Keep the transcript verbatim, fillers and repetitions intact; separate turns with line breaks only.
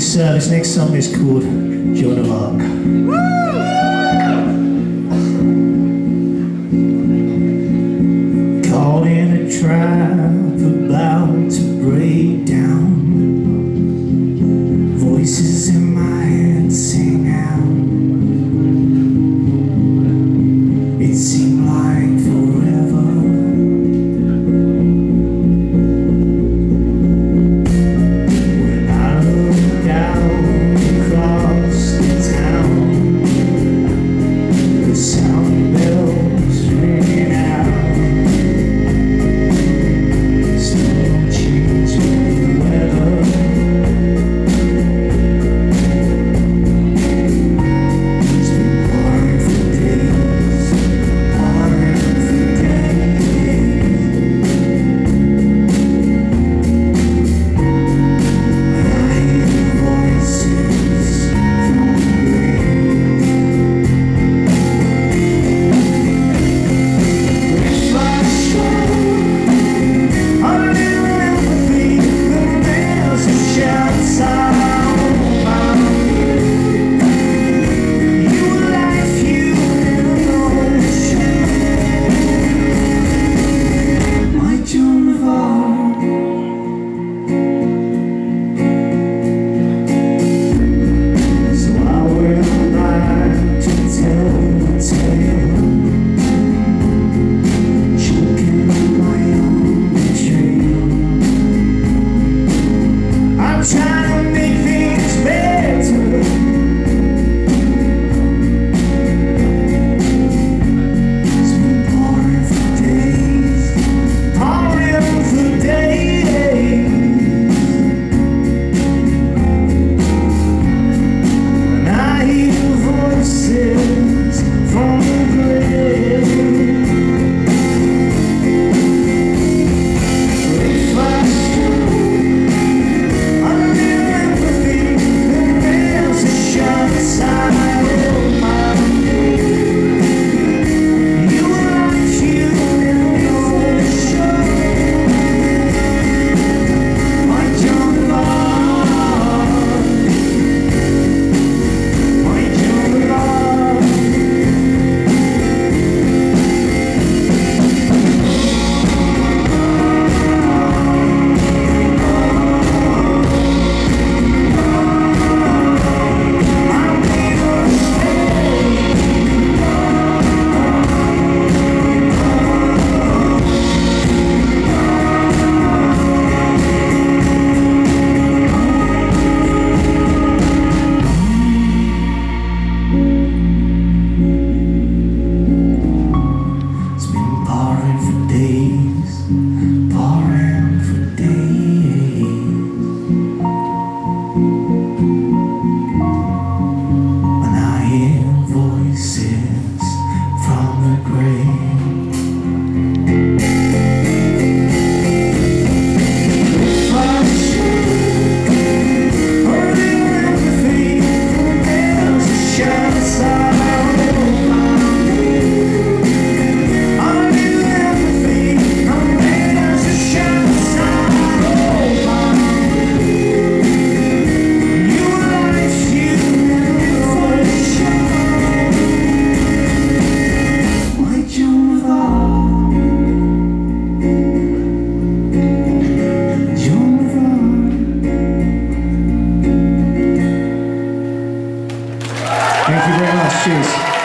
This, uh, this next song is called Joan of Arc. Caught in a trap, about to break down. Voices in my head sing out. It seemed like forever. When I looked out across the town, the sound of bells ringing out. Still changed with the weather. Thank you very much. Cheers.